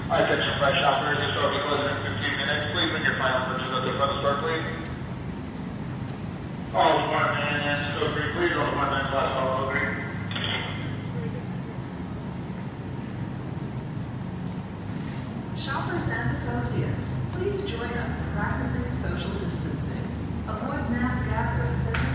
Attention fresh shoppers, the store will be closing in 15 minutes. Please bring your final purchase up to the front of the store, please. All department and scope green, please. All department class, all green. Shoppers and associates, please join us in practicing social distancing. Avoid mass gatherings and